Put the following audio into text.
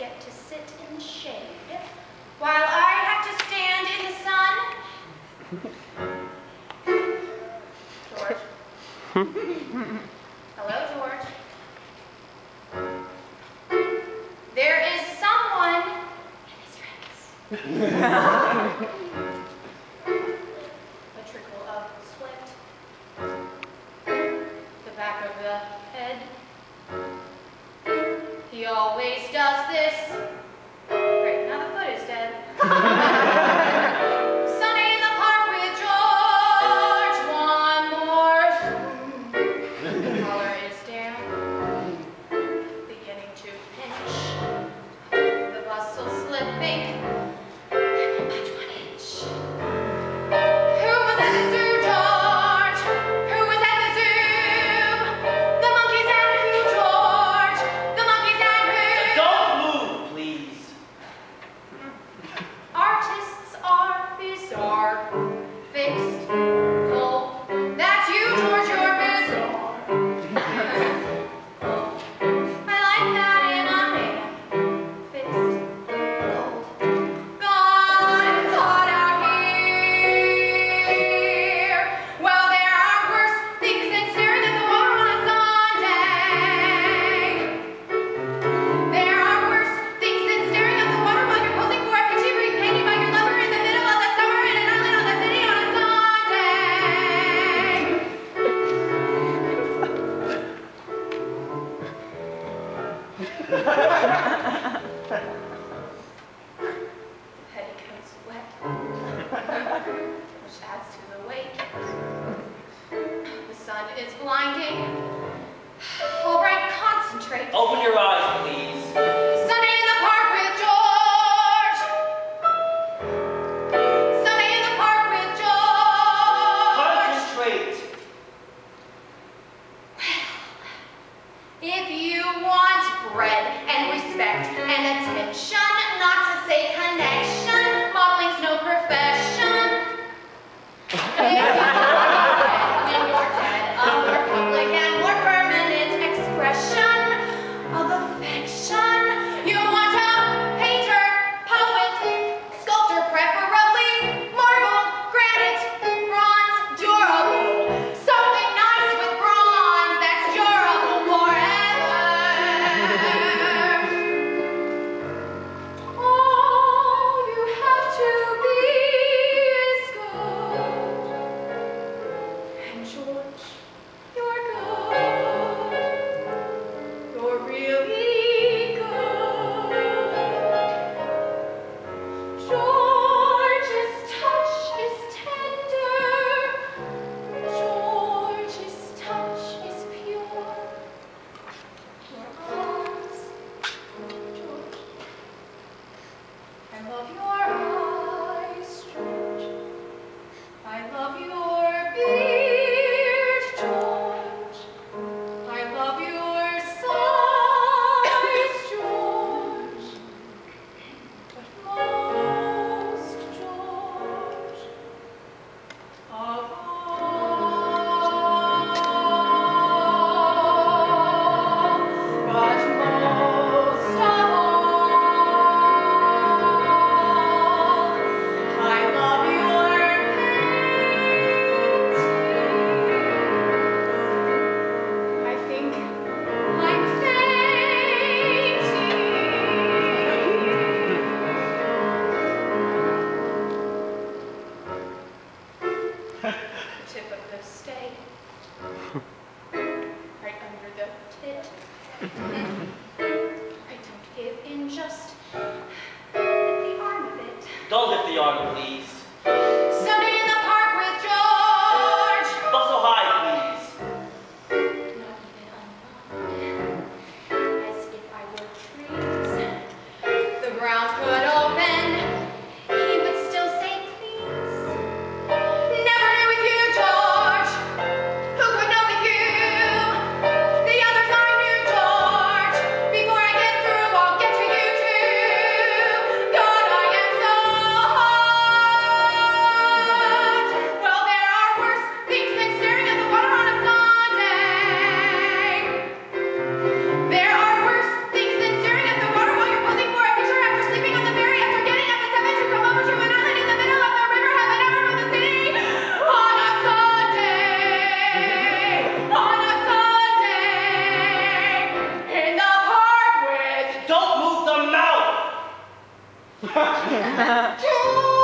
get to sit in the shade, while I have to stand in the sun. George. Hello, George. There is someone in his dress. A trickle of sweat. The back of the head. He always does this. Great, now the foot is dead. Sunday in the park with George. One more. The collar is down. Beginning to pinch. The bustle slipping. Much 1 inch. Who was at the zoo, George? Who was at the zoo? The monkeys and who, George? The monkeys and who? Don't move, please. Artists are bizarre, fixed, cold. That's you, George, you're bizarre. I like that in a man. Fixed, cold, gone and thought out here. Well, there are worse things than staring at the water on a Sunday. There are worse things than staring at the water while you're posing for a picture being painted by your lover in the middle of the summer in an island on the city on a Sunday. Petticoat's wet, which adds to the weight. The sun is blinding. All right, concentrate. Open your eyes, please. Sunday in the park with George. Sunday in the park with George. Concentrate. If you want bread and respect and attention, not to say connection, modeling's no profession. If you want when you're dead, a more public and more permanent expression of affection, you want a painter, poet, sculptor, preferably marble, granite, bronze, durable. Something nice with bronze that's durable forever. All you have to be is good. And George, you're good. You're really good. George's touch is tender. George's touch is pure. Your arms, George. I love your eyes, George. I love your beard, George. I love your size, George. But most, George, of all, but most of all, I love your paintings. I think I'm fainting. Tip of the stake, right under the tit. I don't give in, just lift the arm a bit. Don't lift the arm, please. Sunday in the park with George. Not so high, please. Not even unbound, as if I were trees. The ground could open. He would still say please. Never knew with you, George. Who could know with you? The others I knew, George. Before I get through, I'll get to you too. God, I am so high. True